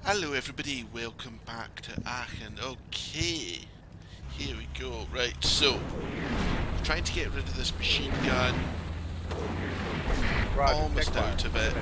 Hello everybody, welcome back to Aachen. Okay, here we go. Right, so, I'm trying to get rid of this machine gun. Roger, Almost out of it.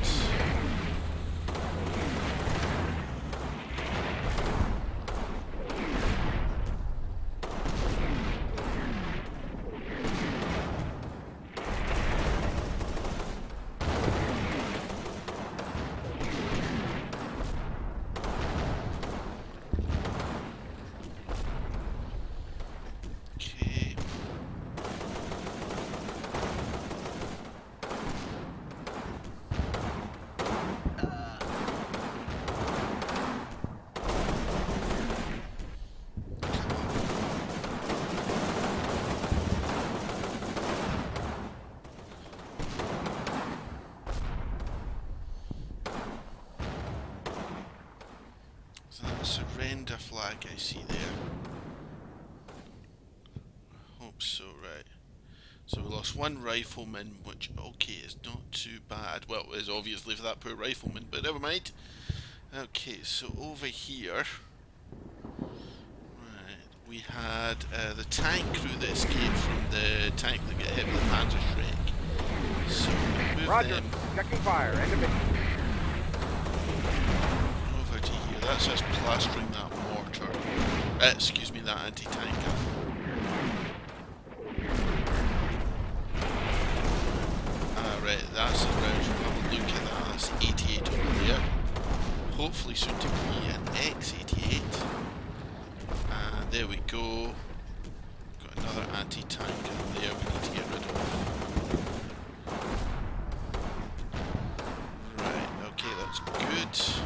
Surrender flag I see there. Hope so, right. So we lost one rifleman, which, okay, is not too bad. Well, it is obviously for that poor rifleman, but never mind. Okay, so over here, right, we had the tank crew that escaped from the tank that got hit with the Panzerschreck. So we move Roger, them checking fire, end of mission. over to here. That's us plastering that mortar. Excuse me, that anti-tank gun. Right, that's the round. Have a look at that. That's 88 over there. Hopefully soon to be an X88. And there we go. Got another anti-tank gun there we need to get rid of. Right, okay, that's good.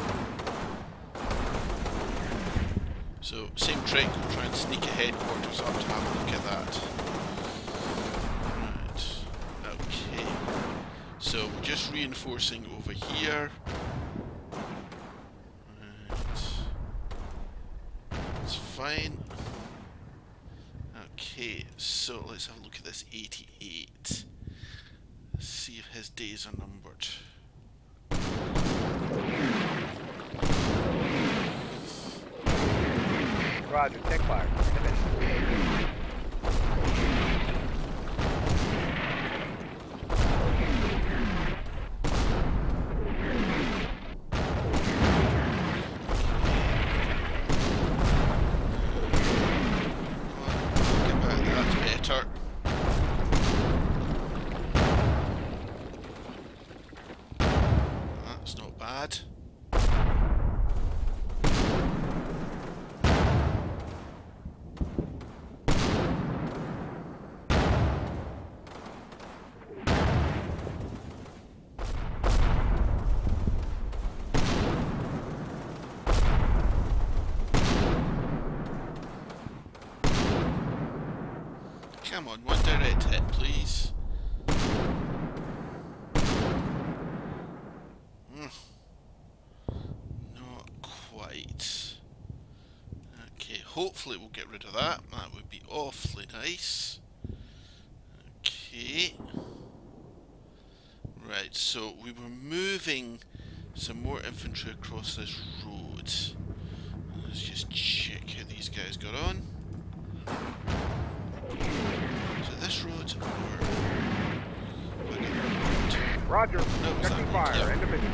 So, same trick, we'll try and sneak at headquarters up to have a look at that. Right, okay. So, we're just reinforcing over here. Right. It's fine. Okay, so let's have a look at this 88. Let's see if his days are numbered. Roger, check fire, end of mission. That's not bad. Come on, one direct hit, please. Not quite. Okay, hopefully we'll get rid of that. That would be awfully nice. Okay. Right, so we were moving some more infantry across this road. Let's just check how these guys got on. So this road or... Roger, No, checking fire, yep. end of mission.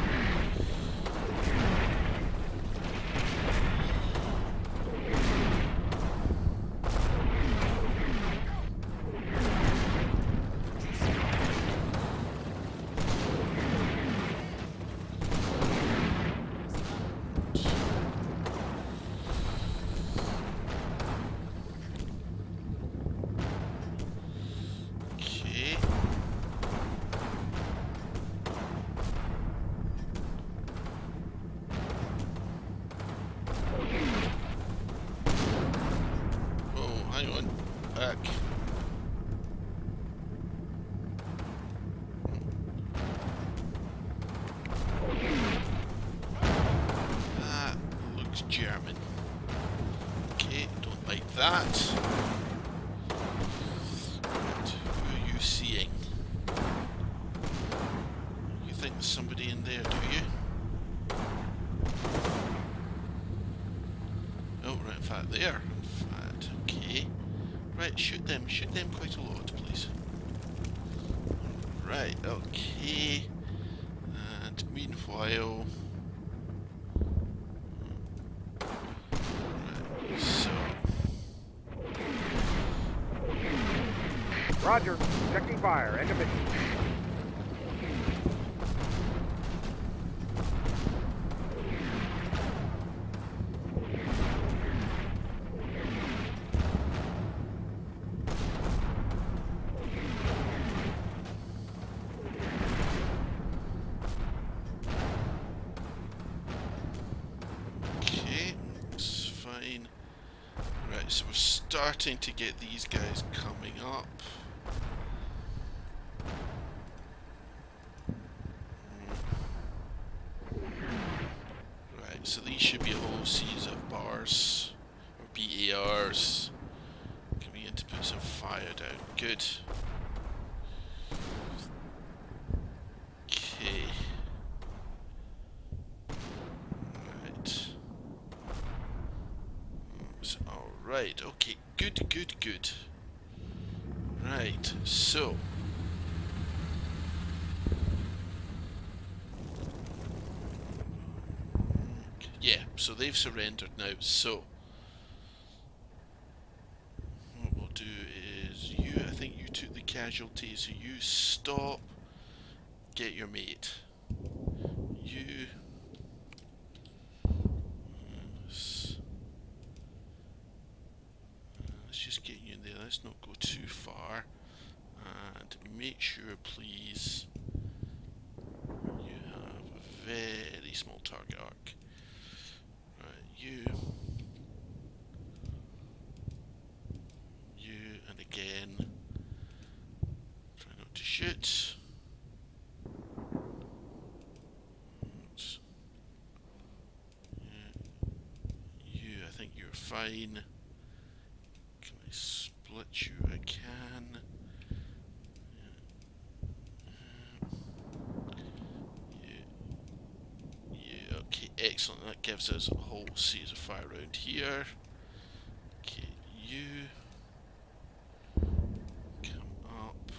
Hang on, back. That looks German. Okay, don't like that. Right, who are you seeing? You think there's somebody in there, do you? fact, there. In fact, okay. Right, shoot them quite a lot, please. Right, okay. And meanwhile... Right, so... Roger. Checking fire. End of mission. Okay, it's fine. Right, so we're starting to get these guys coming up. Right, so these should be a whole series of bars, or BARs, coming in to put some fire down. Good. Okay. Right. Alright, okay, good, good, good. Right, so... Yeah, so they've surrendered now, so... What we'll do is, I think you took the casualty, so you stop, get your mate. You... Let's just get you in there, let's not go too far. And make sure, please, you have a very small target arc. Right, you, and again, try not to shoot. You, I think you're fine. Can I split you? I can. Yeah, okay, excellent. That gives us a whole series of fire around here. Okay, you come up.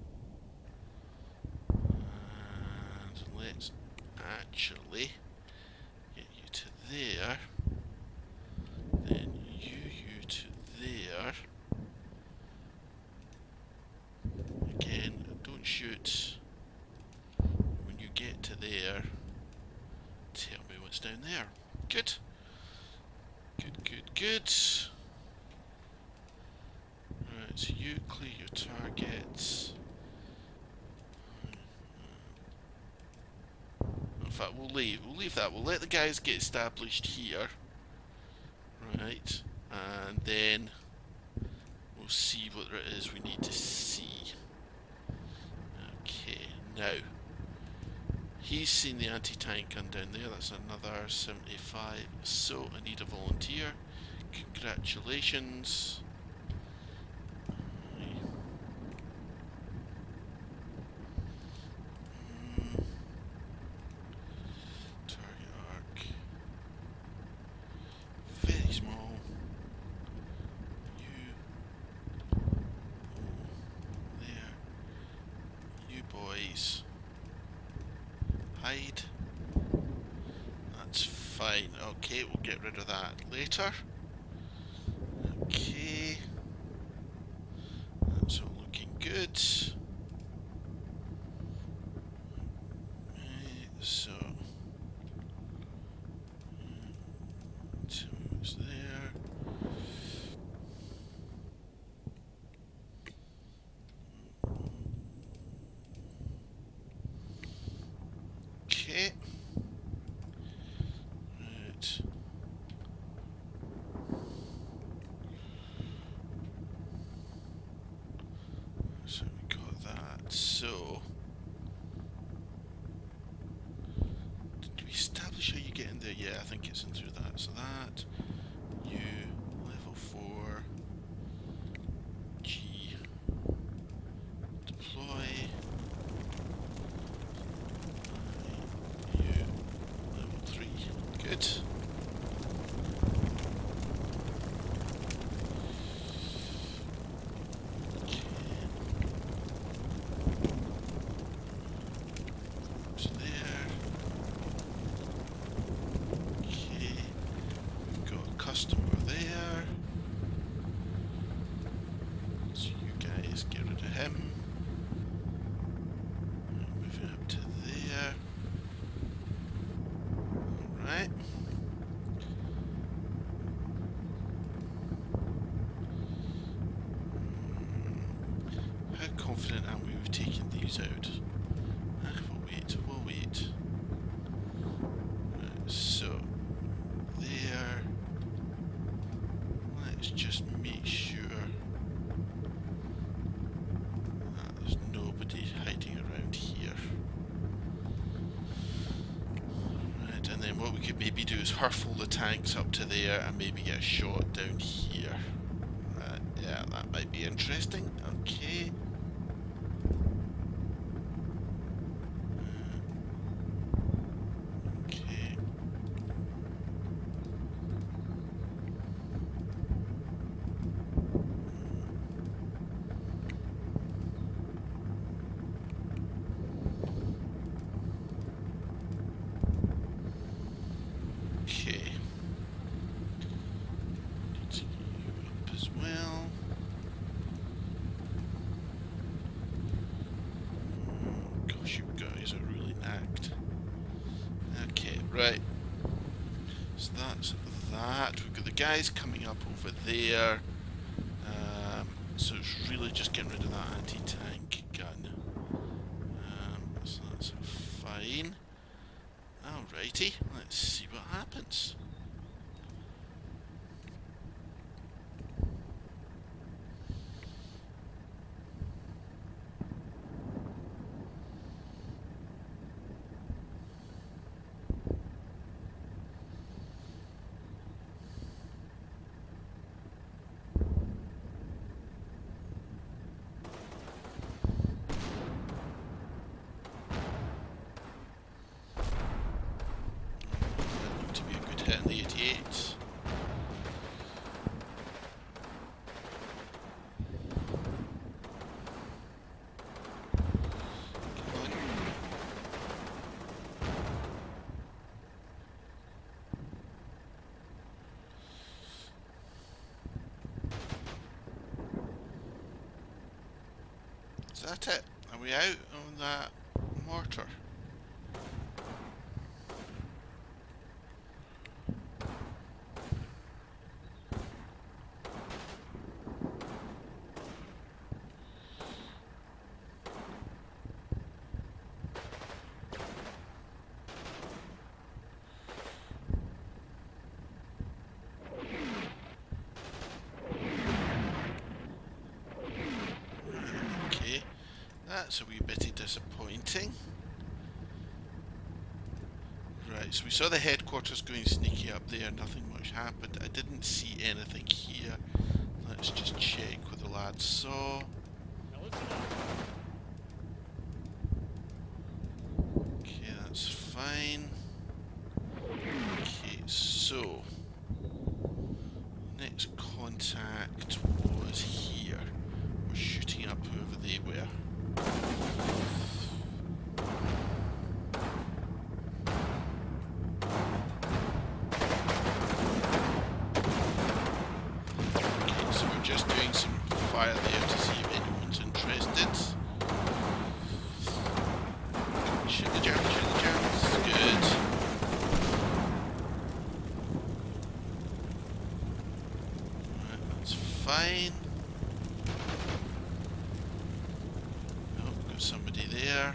And let's actually get you to there. Then you to there. Again, don't shoot. When you get to there, tell me what's down there. Good. Good, good, good. Right, so you clear your targets. In fact, we'll leave that. We'll let the guys get established here. Right, and then we'll see what it is we need to see. Okay, now he's seen the anti-tank gun down there. That's another 75. So I need a volunteer. Congratulations. Target arc. Very small. You. There. You boys. Hide. That's fine. Okay, we'll get rid of that later. Okay. That's all looking good. So. Two's there. Okay. Right. So we got that. So did we establish how you get in there? Yeah, I think it's in through that. So that you level 4 G deploy. You level 3. Good. Right. How confident are we we've taken these out? We'll wait, we'll wait. Right, so, there. Let's just make sure there's nobody hiding around here. Right, and then what we could maybe do is hurl the tanks up to there and maybe get a shot down here. Yeah, that might be interesting. Okay. Okay. Okay. Need to get you up as well. Gosh, you guys are really knacked. Okay, right. So that's that. We've got the guys coming up over there. So it's really just getting rid of that anti-tank gun. So that's fine. Alrighty, let's see what happens. To be a good hit in the 88. Come on. Is that it? Are we out on that mortar? Okay, that's a wee bit disappointing. Right, so we saw the headquarters going sneaky up there, nothing much happened. I didn't see anything here. Let's just check what the lads saw. Okay, that's fine. Okay, so next contact was here. We're shooting up whoever they were. Okay, so we're just doing some fire there to see if anyone's interested. Shoot the Germans, shoot the Germans. Good. Right, that's fine. Oh, we've got somebody there.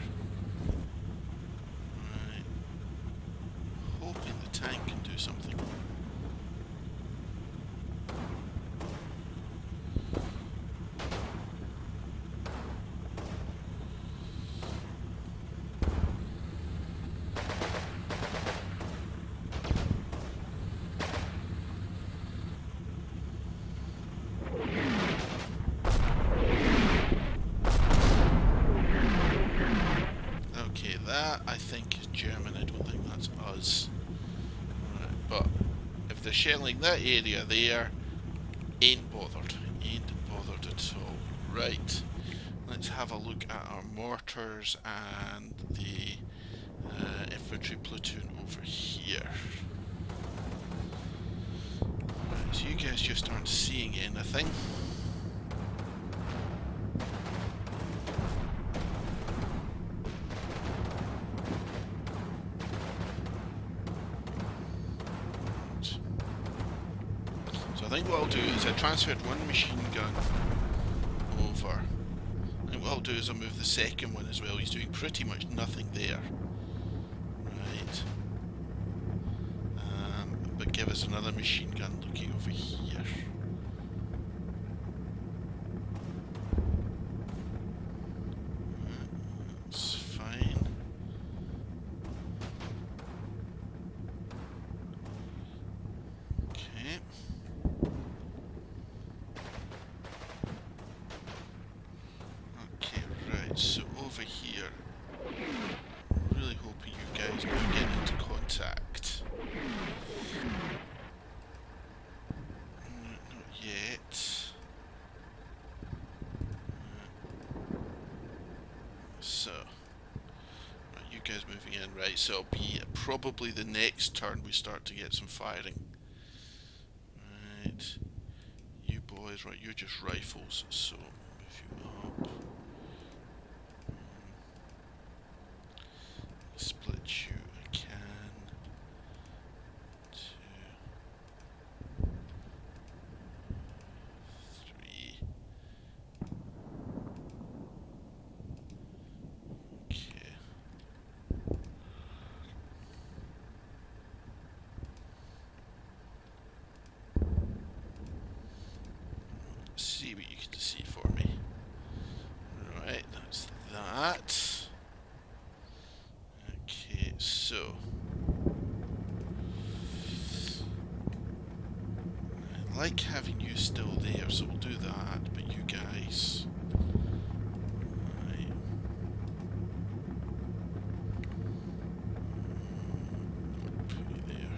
Right. Hoping the tank can do something. Okay, that I think is German, I don't think that's us. Right, but if they're shelling that area there, ain't bothered. Ain't bothered at all. Right, let's have a look at our mortars and the infantry platoon over here. Right, so you guys just aren't seeing anything. So I think what I'll do is I transferred one machine gun over. I think what I'll do is I'll move the second one as well. He's doing pretty much nothing there. Right. But give us another machine gun looking over here. That's fine. Okay. Okay, right, so over here, really hoping you guys don't get into contact. Not yet. So, right, you guys moving in, right, so it'll be probably the next turn we start to get some firing. Right, you boys, right, you're just rifles, so move you up. Split you, I can. 2, 3. Okay. See what you can see for me. Right, that's that. Okay, so I like having you still there, so we'll do that, but you guys. Right. Put you there.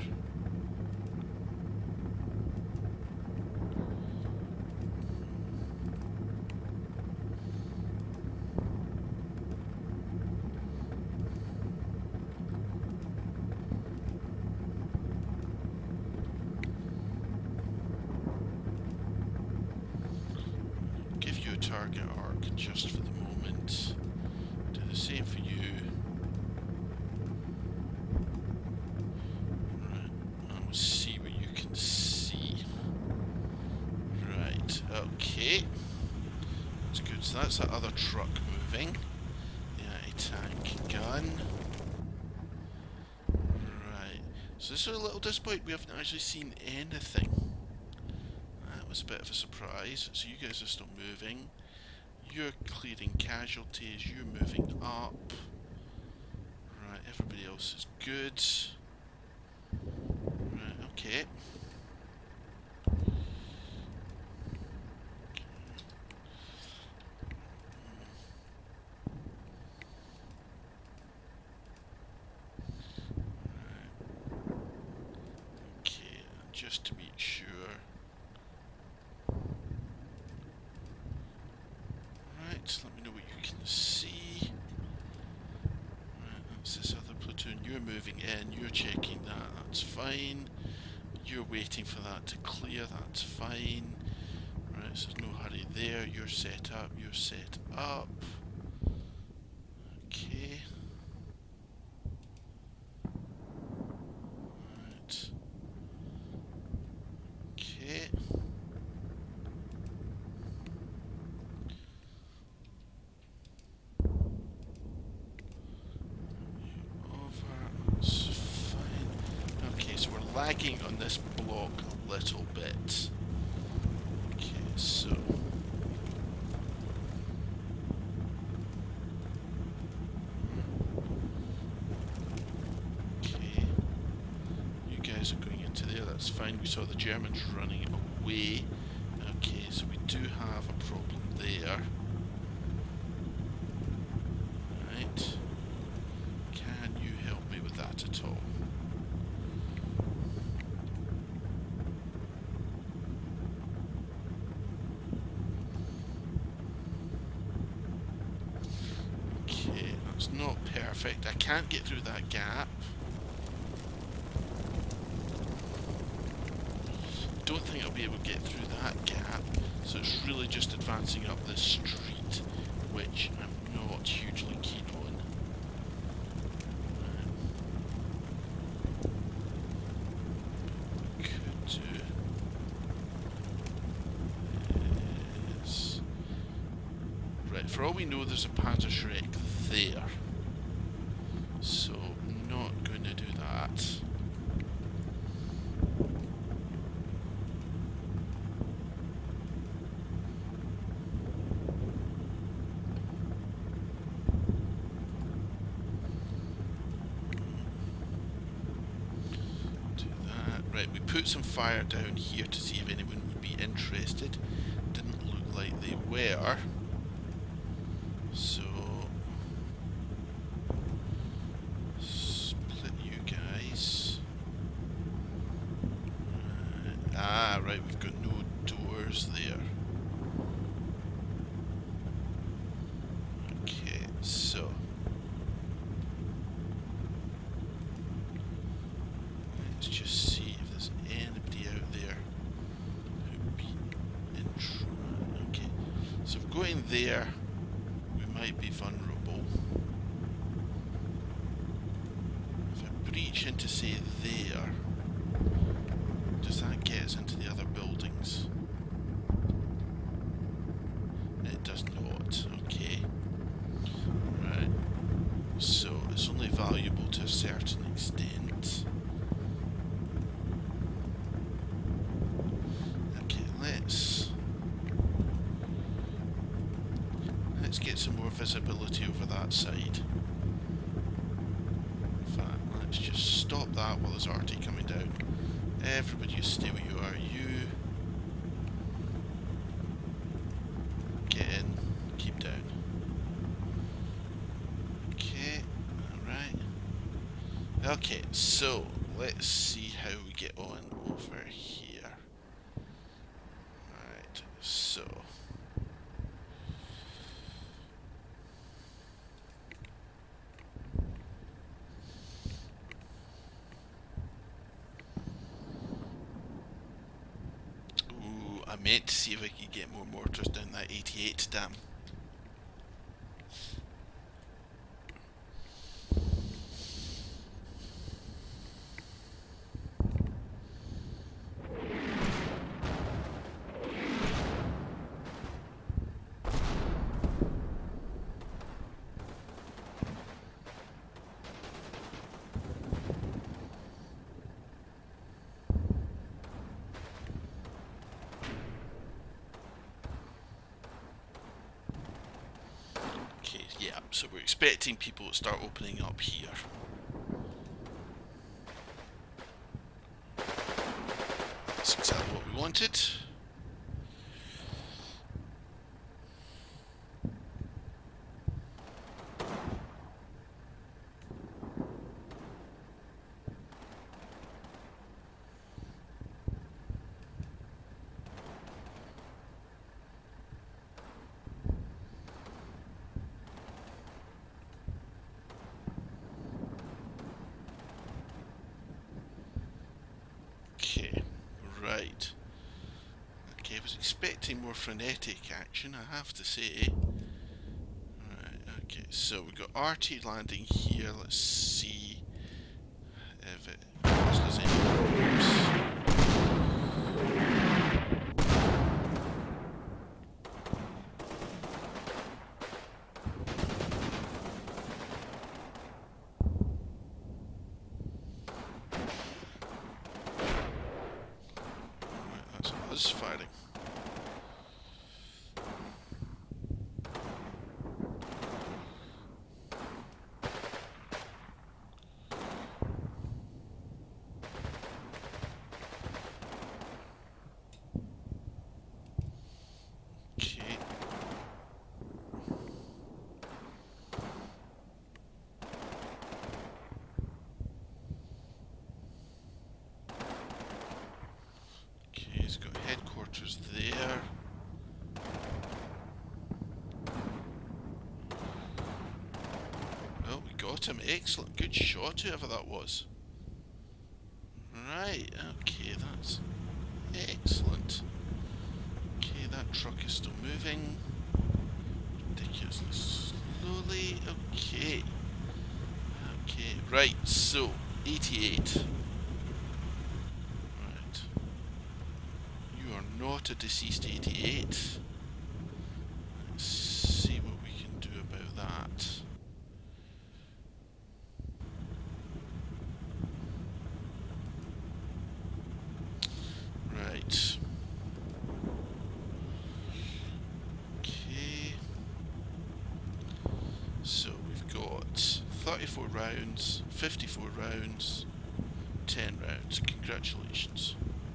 Give you a target arc just for the moment. Do the same for you. Right, and we'll see what you can see. Right, okay. That's good. So that's that other truck moving. The anti-tank gun. Right. So this is a little disappointing. We haven't actually seen anything. That was a bit of a surprise. So you guys are still moving. You're clearing casualties. You're moving up. Right, everybody else is good. Right, okay. Okay, just to make sure. Right, let me know what you can see. Right, that's this other platoon. You're moving in, you're checking that, that's fine. You're waiting for that to clear, that's fine. Right, so there's no hurry there. You're set up, you're set up. Okay. Right. Okay. Over, that's fine. Okay, so we're lagging on this block a little bit. Okay, so okay, you guys are going into there, that's fine. We saw the Germans running away. Okay, so we do have a problem there. Right. Can you help me with that at all? Okay, that's not perfect. I can't get through that gap. Don't think I'll be able to get through that gap, so it's really just advancing up this street, which I'm not hugely keen on. Could do. Right, for all we know there's a Panzerschreck there. So, not going to do that. Right, we put some fire down here to see if anyone would be interested. Didn't look like they were. So, split you guys. Right, we've got no doors there. Okay, so. Let's just see if there's anybody out there who'd be interested. Okay, so if we go in there, we might be vulnerable. If I breach into, say, there, does that get us into the other buildings? It does not. Okay. Right. So it's only valuable to a certain extent. Let's get some more visibility over that side. In fact, let's just stop that while there's RT coming down. Everybody just stay where you are. You get in, keep down. Okay, alright. Okay, so let's see how we get on over here. Right, so I meant to see if I could get more mortars down that 88 dam. Yeah, so we're expecting people to start opening up here. That's exactly what we wanted. Right. Okay, I was expecting more frenetic action, I have to say. Right, okay, so we've got RT landing here. Let's see if it does any. Fighting. Okay. He's got headquarters there. Well, we got him. Excellent. Good shot, whoever that was. Right, okay, that's excellent. Okay, that truck is still moving. Ridiculously slowly. Okay. Okay, right, so 88. Not a deceased 88. Let's see what 44 rounds, 54 rounds, 10 rounds. Congratulations.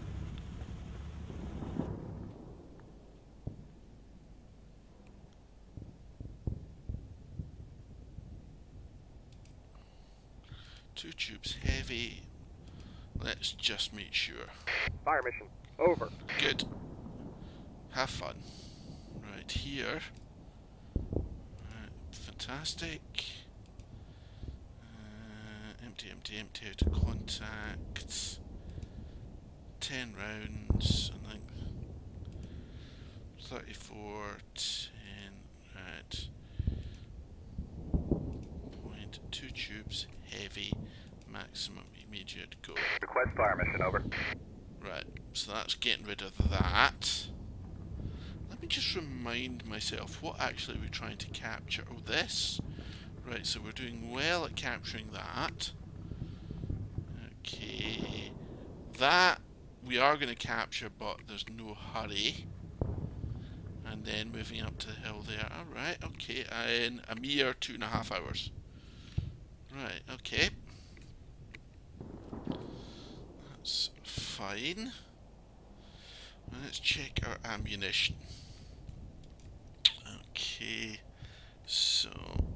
Two tubes heavy. Let's just make sure. Fire mission over. Good. Have fun. Right here. Right, fantastic. Empty, empty, empty out of contacts. 10 rounds, I think. 34, 10, right. Point, 2 tubes, heavy, maximum immediate go. Request fire mission over. Right, so that's getting rid of that. Let me just remind myself, what actually we're trying to capture? Oh, this. Right, so we're doing well at capturing that. Okay. That we are going to capture, but there's no hurry. And then moving up to the hill there. Alright, okay, in a mere 2.5 hours. Right, okay. That's fine. Let's check our ammunition. Okay, so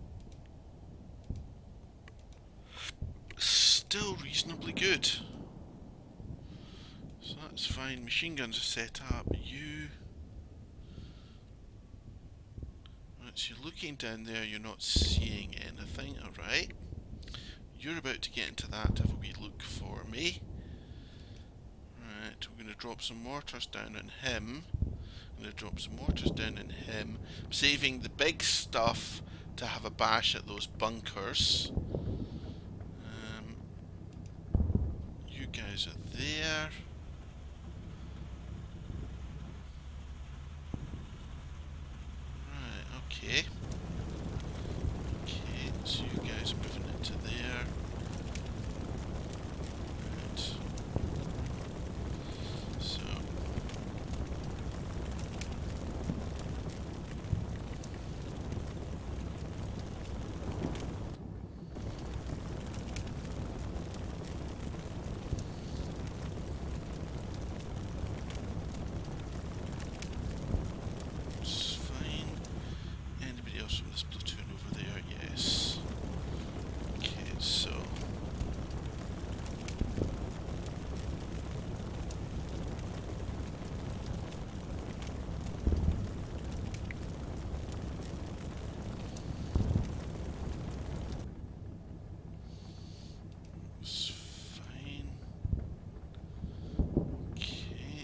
still reasonably good. So that's fine. Machine guns are set up. Right, so you're looking down there, you're not seeing anything, alright. You're about to get into that. Have a wee look for me. Right, we're going to drop some mortars down on him. I'm going to drop some mortars down on him. I'm saving the big stuff to have a bash at those bunkers. You guys are there. Right, okay. Okay, so you guys are moving into there. Right. So it's fine. Anybody else from this platoon over there? Yes. Okay, so it's fine. Okay.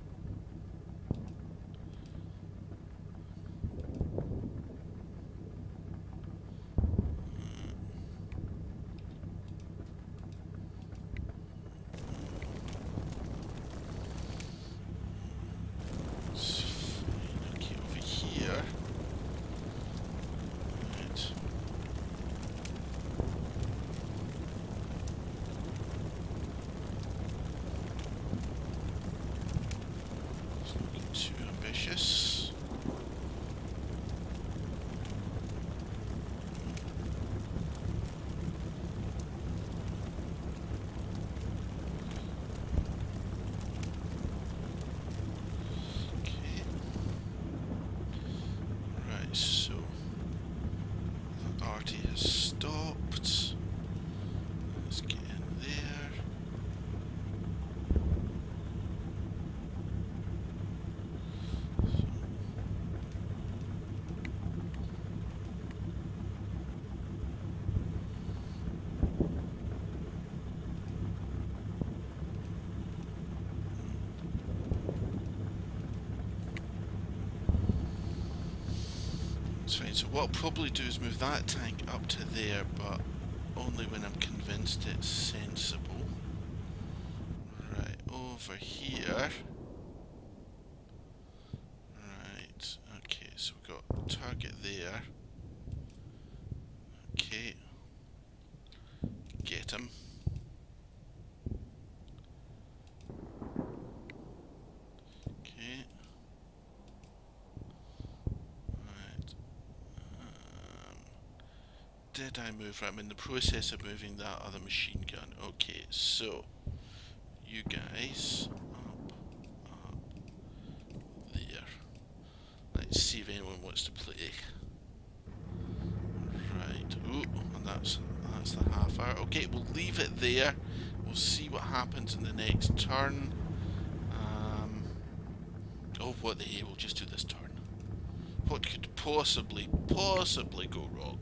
It's fine. Okay, over here. Right. It's looking too ambitious. Okay. Right, so the arty has stopped. Let's get in there. It's fine. So what I'll probably do is move that tank up to there, but only when I'm convinced it's sensible. Right, over here. Right, okay, so we've got target there. Okay. Get him. Okay. Right. did I move? Right, I'm in the process of moving that other machine gun. Okay, so you guys up there. Let's see if anyone wants to play. Right. Ooh, and that's the half hour. Okay, we'll leave it there. We'll see what happens in the next turn. Oh, what the hell? We'll just do this turn. What could possibly go wrong?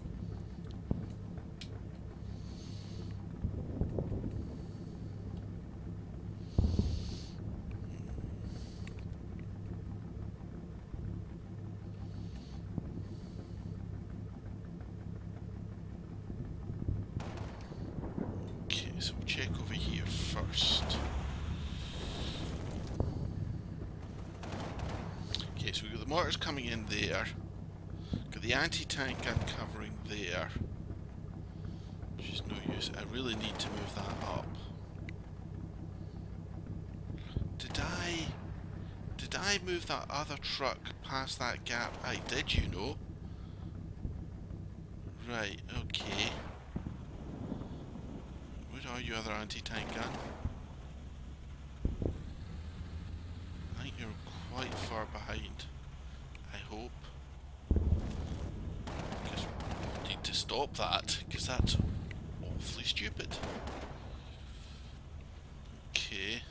Okay, so we'll check over here first. Okay, so we've got the mortars coming in there. Got the anti-tank gun covering there. Which is no use. I really need to move that up. Did I move that other truck past that gap? I did, you know. Right, okay. Where are you, other anti-tank gun? I think you're quite far behind. I hope. Because we need to stop that, because that's awfully stupid. Okay.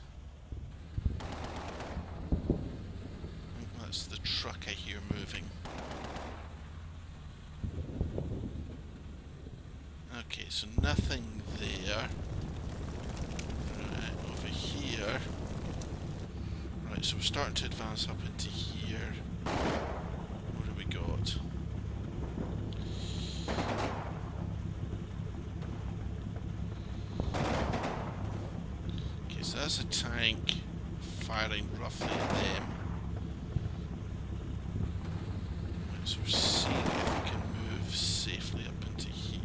I think that's the truck I hear moving. Okay, so nothing there. Right, over here. Right, so we're starting to advance up into here. What have we got? Okay, so that's a tank firing roughly at them. Right, so we're seeing if we can move safely up into here.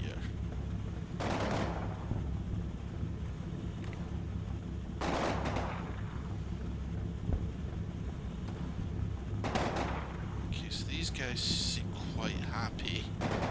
Okay, so these guys seem quite happy.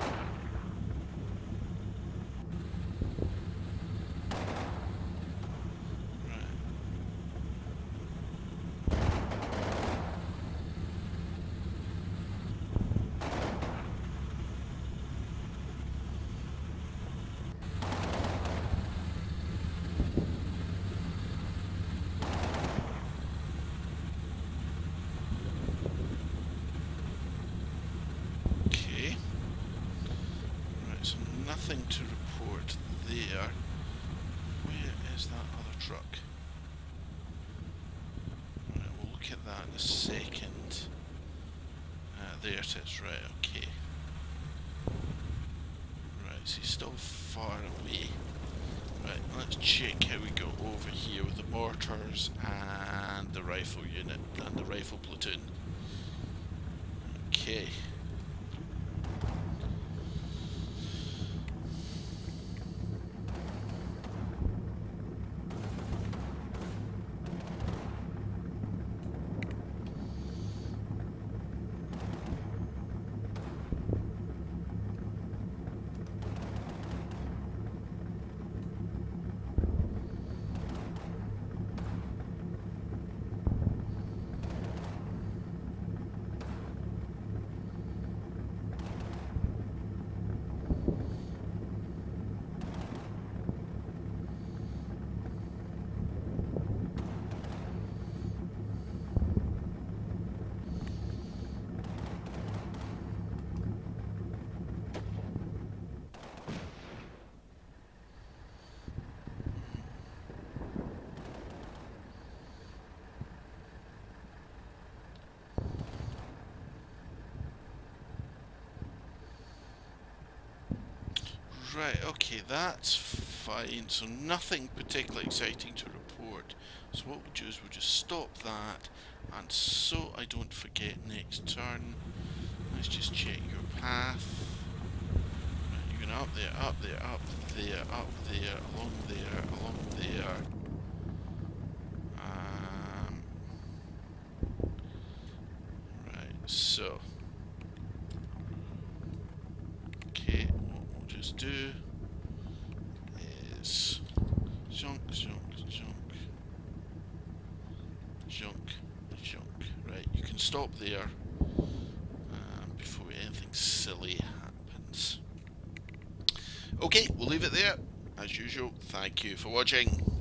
Nothing to report there. Where is that other truck? Right, we'll look at that in a second. There it is, right, okay. Right, so he's still far away. Right, let's check how we go over here with the mortars and the rifle unit and the rifle platoon. Okay. Right, okay, that's fine. So nothing particularly exciting to report. So what we'll do is we'll just stop that. And so I don't forget next turn, let's just check your path. Right, you're going up there, up there, up there, up there, along there, along there. Right, so... Okay, we'll do is junk, junk, junk, junk, junk. Right, you can stop there before anything silly happens. Okay, we'll leave it there. As usual, thank you for watching.